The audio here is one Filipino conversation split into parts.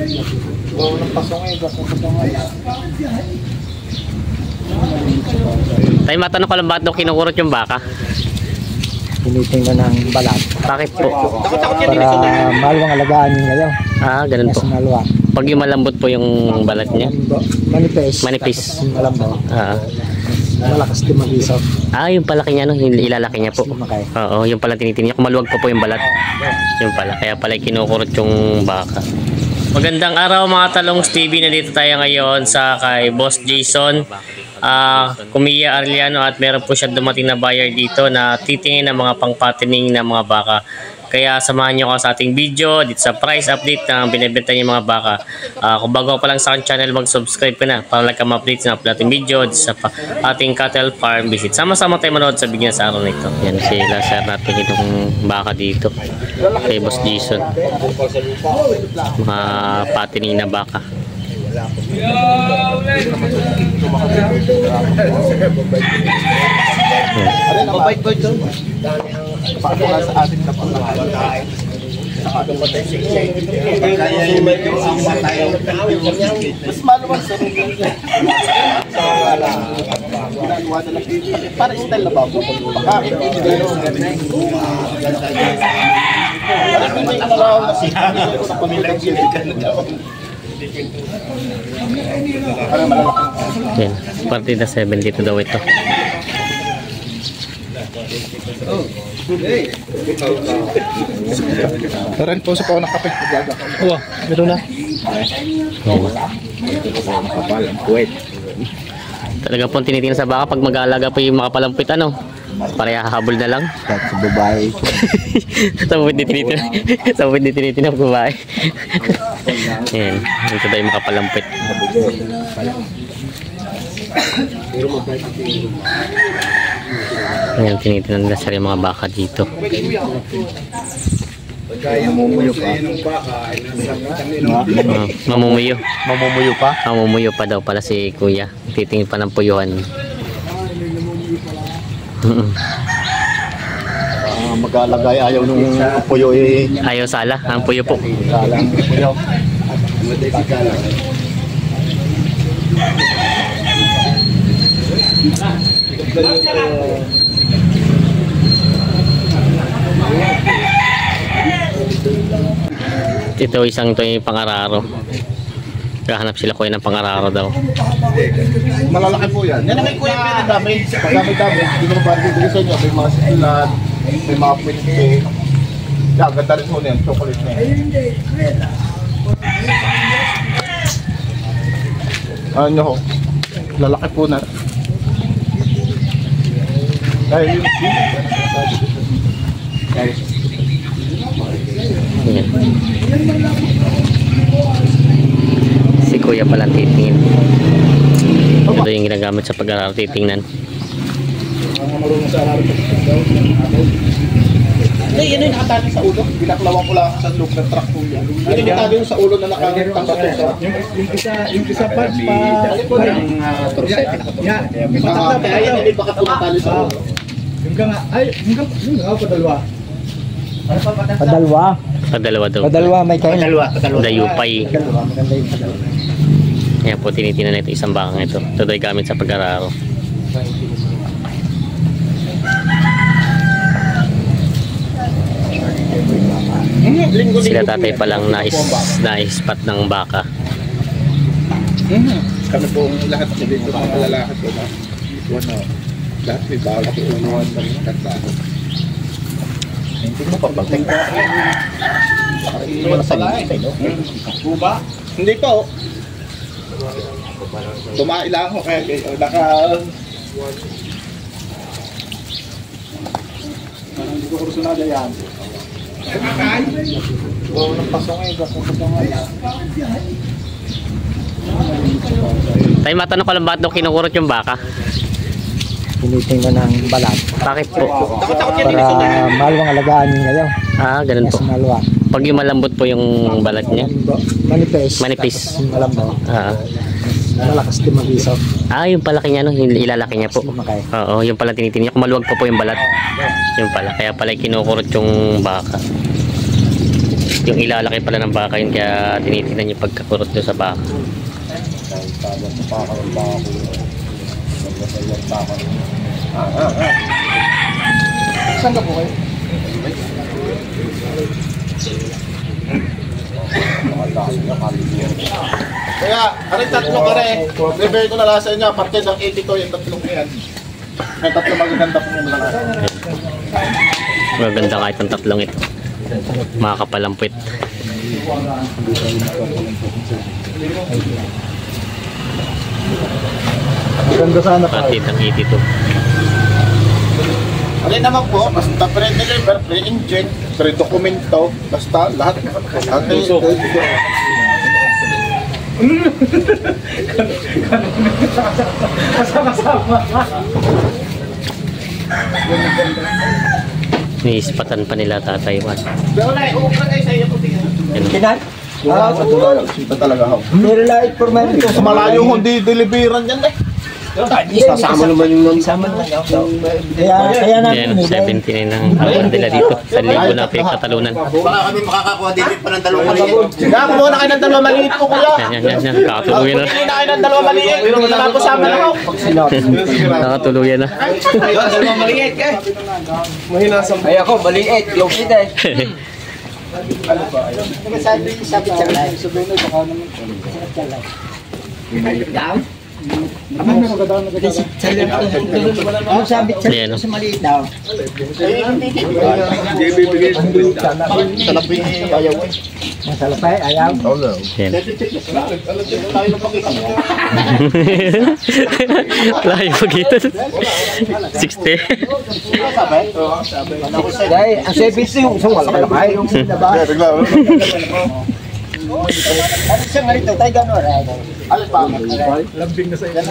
Tayo matanong ko lang bakit daw kinukurot yung baka? Tinitingnan ng balat. Bakit po? Para maluwang alagaan niya ngayon. Ah, ganun po. Mas maluwang. Pag yung malambot po yung balat niya. Manipis. Manipis. Malambot. Ah. Malakas din mag-isaw. Ah, yung palaki niya, no? Ilalaki niya po. Sumakay. Oo, yung pala tinitingnan niya. Kung maluwag po yung balat. Yung pala. Kaya pala kinukurot yung baka. Magandang araw mga Talongs TV. Nandito tayo ngayon sa kay Boss Jason Kumiya Arliano at meron po siya dumating na buyer dito na titingin ng mga pangpatining ng mga baka. Kaya samahan nyo ako sa ating video dito sa price update ng binibenta niya mga baka. Kung bago pa lang sa aking channel, mag-subscribe ka na para lang ka ma-update sa ating video dito sa ating cattle farm visit. Sama-sama tayo manood sa video sa araw nito. Yan sila share natin itong baka dito kay Boss Jason. Mga patining na baka. Sa atin na pangalaman. Mas maluwag sa para style na ba? Bakit? Yan, partida 7 dito daw ito. Taran po sa pao ng kape. Oo, meron na. Talaga po tinitingnan sa baka pag mag-aalaga po yung makapalampit ano. Pareha habol na lang. Sa babae. Sa pwede tinitingnan ng babae. Yan, ito daw yung makapalampit. Ayan, tinitingnan nila sa mga baka dito. Mamumuyo pa. Mamumuyo. Mamumuyo pa? Mamumuyo pa daw pala si kuya. Titingin pa ng puyuhan. Mag-alagay ayaw nung puyo eh. Ayaw sala, ang puyo po. Sala ang puyo. Ito isang to yung pangararo. Kahanap sila kuya ng pangararo daw. Malalaki po yan. Yan ang may kuya pero dami. Pag dami-dami, hindi naman ba bibigay sa inyo. May mga sikilan, may mga pinite. Yan, ganda rin po yan. Chocolate na yan. Ano ho? Lalaki po na. Dahil yun. Ayan. Si kuya pala titingin. Ito yung ginagamit sa pag-aaral titingnan. Hindi, yan yung nakatali sa ulo. Binaklawan ko lang sa loob ng truck po yan. Yan yung nakatali sa ulo na nakatali. Yung isa pa yan, hindi pa katulong sa ulo. Yung nga, padalwa. Padalwa? Padalawa daw. Padalwa, may kain. Dayupay. Ayan po, tinitingnan na ito isang bakang ito. Ito daw gamit sa pag-aaral. Sila tatay palang nais-spot ng baka. Kami po lahat dito mga lalaki po na lahat may bawat unuan ng katao. Hindi mo papagting ka. Hindi mo nasabi sa inyo. Buba? Hindi po. Tumailang ko kaya naka... Parang hindi ko kursunada yan. Oo, nagpasok ngayon. Tayo matanong ko lang bakit daw kinukurot yung baka? Tinitingnan ng balat. Bakit po? Para maluwang alagaan niya ngayon. Ah, ganun po. Mas maluwang. Pag yung malambot po yung balat niya. Manipis. Manipis. Malambot. Ah. Malakas din mag-isaw. Ah, yung palaki niya, no? Ilalaki niya po. Sumakay. Oo, yung pala tinitingnan niya. Kung maluwag po yung balat. Yung pala. Kaya pala kinukurot yung baka. Yung ilalaki pala ng baka yun, kaya tinitingnan yung pagkakurot doon sa baka. Saan ka po kayo? Kaya, aray tatlo ka rin. Prepare ko na lang sa inyo. Parte ng 82 yung tatlong yan. May tatlo magaganda po yung mga Maganda kahit ang tatlong ito. Makakapalampit. Maganda sana pa. Pati ang 82. Aray naman po, basta pre-deliver, pre-inject, pre-dokumento, basta lahat. Niispatan pa nila tatay Juan. Kinan? Sa tulay, sita talaga ho. Nirelait for man ito. Sa malayo hindi deliveran yan eh. Kasama naman yung kasama naman. Kaya Yan, natin. 79 ng halaman nila dito. 1,000 na pinagkatalunan. Baka kami makakakuha din pa ng dalawang maliit. Sige, kumuha na kayo ng dalawa maliit po kuya. Yan. Kakatuluyan na. Hindi na kayo ng dalawa maliit. Tapos sama na ho. Nakatuluyan na. Dalawang maliit ka. Ay ako, maliit. Yung kita eh. Ang sabit sa Ayan, no? sa maliit daw. Talapin ayaw eh. Masalapay, ayaw. Yan. Layo pagitan. 60. Dahil, ang sabit yung isang malakay. Ano siya nga rito? Tayo gano'n rin. Alas pa? Lambing na sa iyo.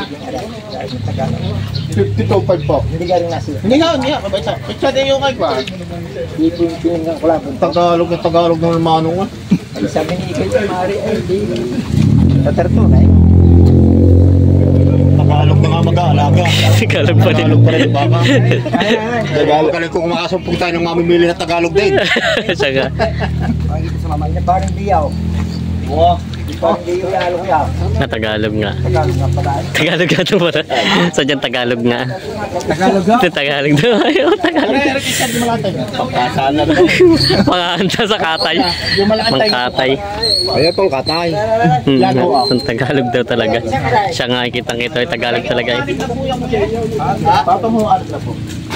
52.5 po. Hindi gano'n nasi. Hindi nga. Kabay sa. Picture din yung kay ba? Hindi po yung pinanggang ko lang. Tagalog ng manong ah. Sabi ni Ikaw, Mari, ay di. Tatarto na eh. Tagalog na nga mag-aalaga. Tagalog pa din. Tagalog pa rin yung baka. Tagalog ka rin kung makasumpong tayo ng mamimili na Tagalog din. Saka. Ang ito sa mamay niya, parang biyaw. Oo. Parang biyaw na along yaw. Na Tagalog nga. Tagalog nga pala. Tagalog nga ito pala. Sadyang Tagalog nga. Tagalog nga? Ito Tagalog daw. Ayaw, Tagalog. Sana rin. Pangahanda sa katay. Pangkatay. Ayan pong katay. Ang Tagalog daw talaga. Siya nga kitang ito ay Tagalog talaga. Papa mo alas na po.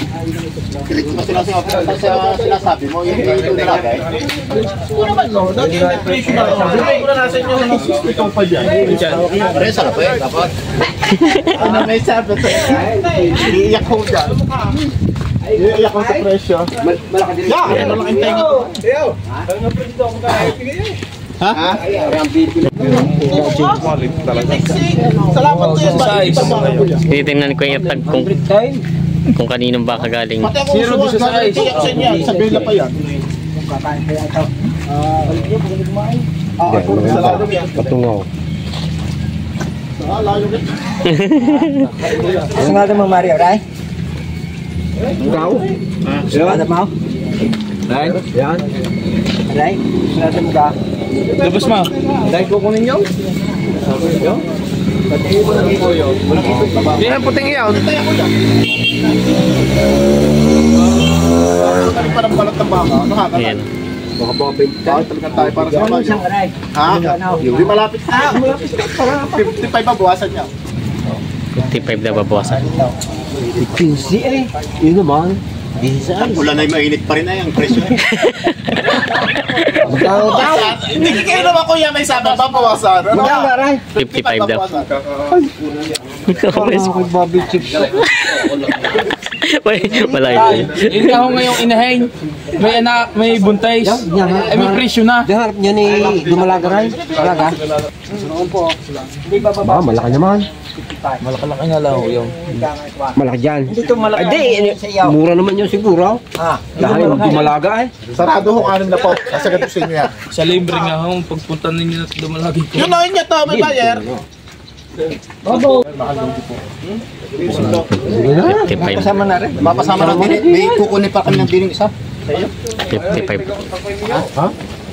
Sinasabi mo, yung ito nilagay. Oo naman no, dahil yung presyo na lang. Sabi ko na nasa inyo ng 62 pa dyan. Pare, sarap eh. Dapat. Ano may sabi ito? Iiyak ko dyan. Iiyak ko sa presyo. Malaki din. Yeah, malaking tenga ko. Ha? Salamat ko yan. Tinitingnan ko yung tag kung kaninong baka galing. Pati ako usuwa, iiyak sa inyo. Sa bela pa yan. Kakain kaya ito. Balik niyo, pag kumain. Salamat yan. Patungaw. Layo rin. Gusto nga ito mga Mario, Ray? Ikaw? Gusto nga ito mo? Ray? Yan. Ray? Gusto nga ito mo ka? Labas mo. Ray, kukunin nyo? Hindi na puting iyaw. Parang balat ng baka. Ayan. Baka baka benta. Talagang tayo para sa Ano mga isang Ray? Ha? Yung di malapit na. 55 ba buwasan niya? 55 na babawasan. Pinsi eh. Yun naman. Bisaan. Ulan ay mainit pa rin ay ang presyo. Magkano daw? Hindi kayo naman kuya may sabang babawasan. Ano? Magkano ba, Ray? 55 daw. Bobby chips. Wala yun. Hindi ako ngayong inahin. May anak, may buntis. Ay may presyo na. Diharap niya ni Dumalaga, Ray. Talaga? Hindi ba baba? Malaki naman. Malaki nga lang yung. Malaki dyan. Hindi ito malaki. Hindi, mura naman yun siguro. Dahil Dumalaga eh. Sarado hong anim na po. Kasi gatusin niya. Sa libre nga akong pagpunta ninyo na dumalagi ko. Yun na niya to, may bayer. 55. Kasama na rin. Mapasama ng dinig. May kukunin pa kami ng dinig isa. 55.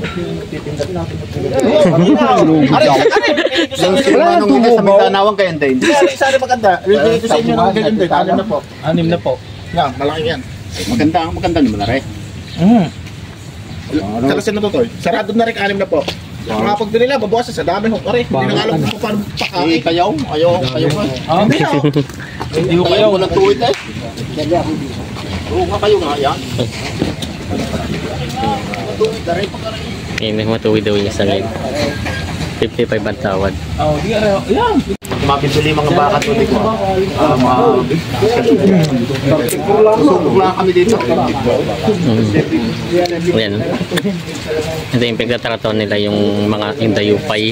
Yung sinanong hindi sa may tanawang kayo din. Isa rin maganda. Ito sa inyo ng ganyan din. Anim na po. 6 na po. Yan, malaki yan. Maganda naman na rin. Kalasin na to, Toy. Sarado na rin, 6 na po. Mga pag nila, babawasan sa dami ho. Pare, hindi na alam kung paano pakain. Kayaw ba? Hindi na. Hindi ko kayo. Walang tuwid eh. Oo nga kayo nga yan. May matuwid daw yung isang libo. 55 ang tawad. Oh, di ka yan. Mabibili mga baka tuloy ko. Susubok lang kami dito. Ayan. Ito yung pagtatrato nila yung mga indayupay.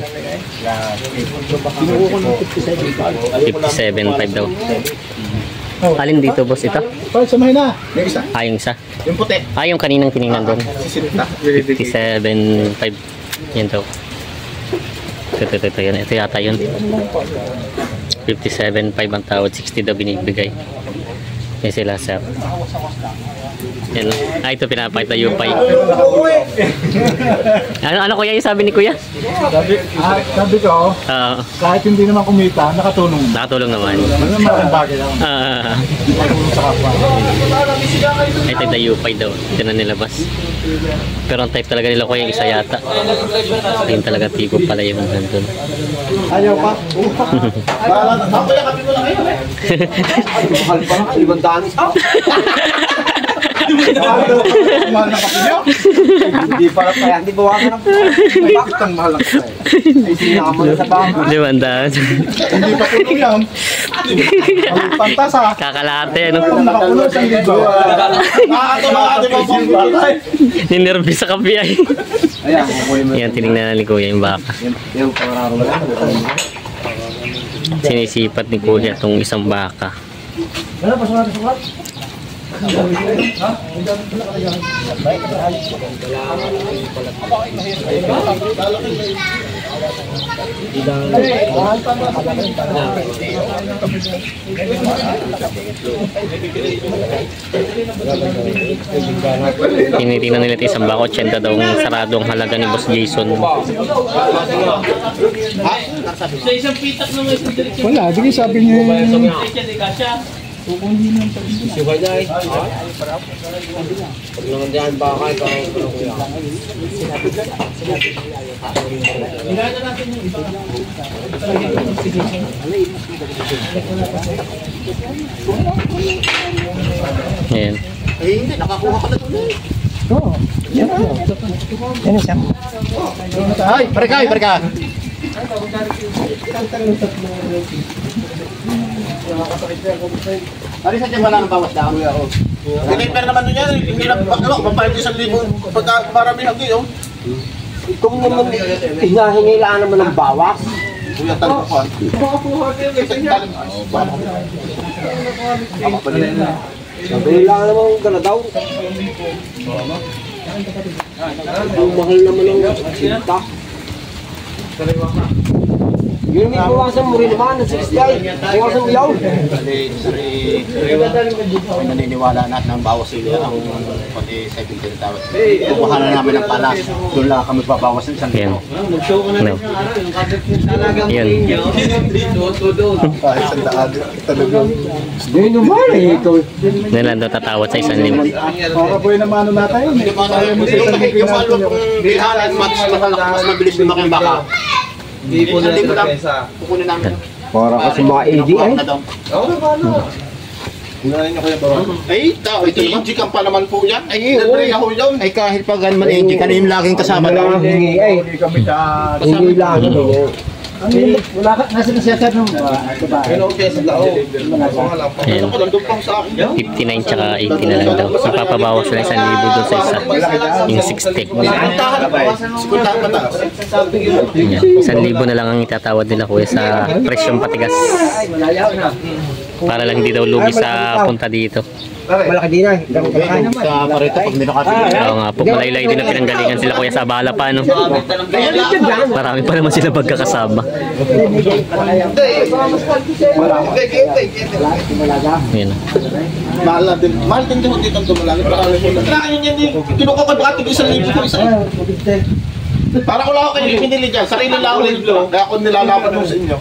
57.5 daw. Alin dito boss ito? Paul, samahin na. Yung isa. Yung isa. Yung puti. Yung kaninang tinignan doon. Sisinta. 57.5. Yan daw. Ito yun. Ito yata yun. 57.5 ang tawad. 60 daw binibigay. Yan sila sir. Yan. Ito pinapakita yung pay. Ano kuya yung sabi ni kuya? Sabi ko, kahit hindi naman kumita, nakatulong. Nakatulong naman. Malaking bagay lang. Nakatulong sa kapwa. Ito yung dayupay daw. Ito na nilabas. Pero ang type talaga nila kuya yung isa yata. Yun talaga tipo pala yung nandun. Ayaw pa. Ako yung kapi mo lang kayo. Mahal pa nga, 500. Mahal na kapi nyo. Hindi pala kaya, hindi bawasan ng Bakit ang mahal lang kayo? ay sinakamala sa bangko. 500. Hindi pa puno yan. Pantas ha. Kakalate ano. Kung nakapuno sa libo. Nakakatawa ka, di ba pong batay? Ninervous sa kapi ay. Ayan, kukuhin mo. Yan tinignan na ni kuya yung baka. Yung pangararo lang. Sinisipat ni kuya itong isang baka. Wala pa sulat sulat. Tinitingnan nila ito isang baka. 80 daw ang saradong halaga ni Boss Jason. Sa isang pitak na may sundalik. Wala, di sabi niyo. Ayan. Eh hindi, nakakuha ka na doon eh. Ay, barka. Ari sa tiyan wala ng bawas daw. Deliver naman nun yan. Hindi na papayag 1,000 pagka marami hagi yun. Kung naman hinahingi lang naman ng bawas. Kuya talpo ko. Sabi lang naman gana daw. Ang mahal naman ng sinta. Yun may bawasan mo rin naman ng 60 ay. Bawasan mo yaw. May naniniwala na ng bawas sila ang pati 17 tawad. Kukuha na namin ng palas. Doon lang kami babawas ng isang Ayan. No. Ayan. Kahit sa daan. Talagang. Hindi naman eh. Nila daw tatawad sa 1,000. Para po yung namano natin. Yung malo kung bihanan, mas mabilis lumaking baka. Hindi po na lang. Kukunin namin. Para kasi mga AD ay. Ay, tao, ito naman. Chicken pa naman po yan. Ay, ako yun. Ay kahit pa ganun man hindi ka na yung laging kasama daw. Hindi ay. Hindi lang. Wala ka, nasa nasiyasad nung Ayan. 59 tsaka 80 na lang daw. Napapabawas na 1,000 doon sa isa. Yung 60. Ayan. 1,000 na lang ang itatawad nila kuya sa presyong patigas. Malayaw na. Para lang hindi daw lugi sa punta dito. Malaki din ay. Sa parito, pag minakati. Oo nga po, malaylay din ang pinanggalingan sila kuya sa Abala pa, no? Marami pa naman sila pagkakasama. Yan. Mahal din dito ang tumalangit. Kailangan yun yan. Kinuha ko bakit isang libo ko isa. Para ko lang ako kayo pinili dyan. Sarili lang ako libo. Kaya ako nilalaban mo sa inyo.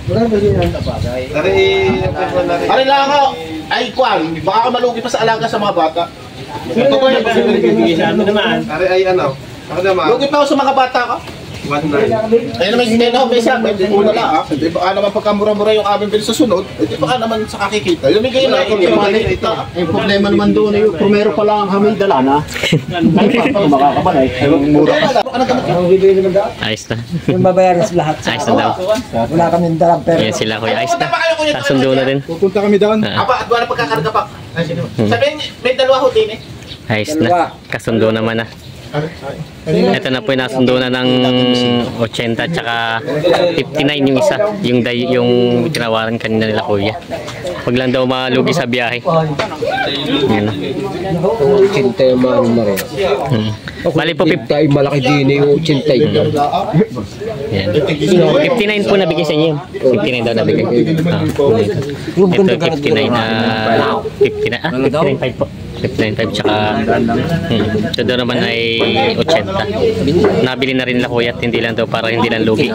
Ari lang ako. Ay, Kwan. Baka ka malugi pa sa alaga sa mga bata. Ito ko yung pagbibigay sa ano naman. Ari ay ano. Ako naman. Lugi pa ako sa mga bata ko. Ayun naman yung na may siya, may una lang di ba naman pagkamura-mura yung aming bilis sa sunod, di ba naman sa kakikita. Lumigay na yung malita. Yung problema naman doon ay primero pa lang kami dala na. Ay pa makakabalay. Yung mura. Ayos na. Yung babayaran sa lahat. Ayos na daw. Wala kaming dalang pero. Yan sila kuya. Ayos na. Kasundo na din. Pupunta kami doon. Ah. Apa, at wala pagkakarga pa. Sabihin, may dalawa ho din eh. Ayos na. Kasundo naman na. Ito na po yung nasundo na ng 80 tsaka 59 yung isa. Yung tinawaran kanina nila kuya. Huwag lang daw malugi sa biyahe. Yan na. Cinta yung mga ano rin. Bali po 50. Ay malaki din yung cinta yun. Yan. 59 po nabigay sa inyo. 59 daw nabigay. Ito 59 na 59.5 po. 59.5 tsaka ito daw naman ay 80. Nabili na rin nila kuya at hindi lang daw para hindi lang lugi.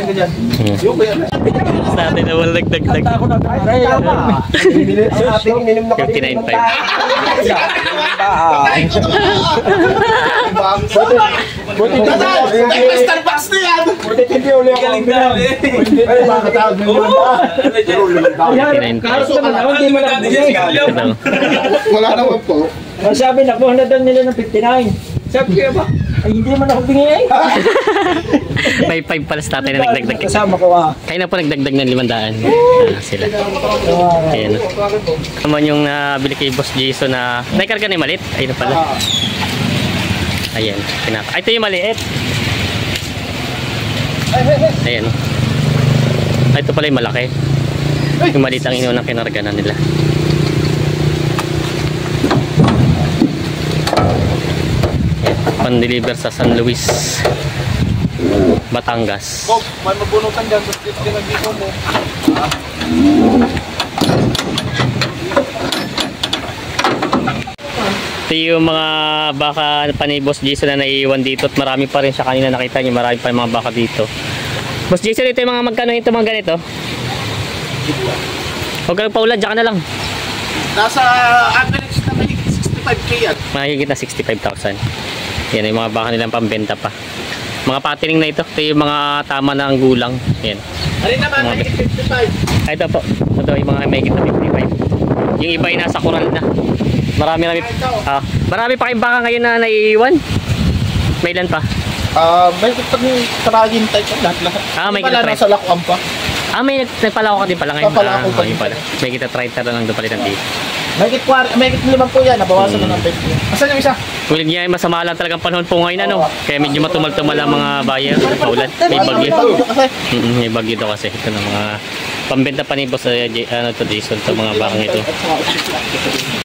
Sa atin na walang nagdagdag. 59.5. Starbucks na yan! Galing daw eh. 59.5. Wala naman po. Sabi na, kuha na daw nila ng 59. Sabi ko ba? Ay, hindi naman ako bingay. May 5 pala sa tatay na nagdagdag. Kasama ko Kaya na po nagdagdag ng 500. Sila. Ayan. Naman yung nabili kay Boss Jason na naikarga na yung maliit. Ayun na pala. Ayan. Ay, ito yung maliit. Ayan. Ay, ito pala yung malaki. Yung maliit ang inunang kinarga na nila. Pan-deliver sa San Luis, Batangas. Bob, may mabunutan dyan. Dito mo. Ito yung mga baka pa ni Boss Jason na naiiwan dito at marami pa rin siya kanina nakita niyo. Marami pa yung mga baka dito. Boss Jason, ito yung mga magkano ito mga ganito? Huwag kang paulan, dyan ka na lang. Nasa average na may 65k yan. Mahigit na 65,000. Yan yung mga baka nilang pambenta pa. Mga patining na ito. Ito yung mga tama na ang gulang. Yan. Ano naman, may 55. Ay, ito po. Ito yung mga mahigit na 55. Yung iba ay nasa kural na. Marami pa kayong baka ngayon na naiiwan. May ilan pa? May tragin type lahat. May pala kita-try. nasa lakuan pa. May nagpalako ka din pala ngayon. Nagpalako pa din. Pala. May kita try na lang doon palitan dito. May 5 po yan, nabawasan na ng 20. Asan yung isa? Kulig niya ay masama lang talagang panahon po ngayon ano. Kaya medyo matumal-tumal ang mga buyer. Paulan. May bagyo. May bagyo daw kasi. Ito na mga pambenta pa ni Boss Jason to mga bakang ito.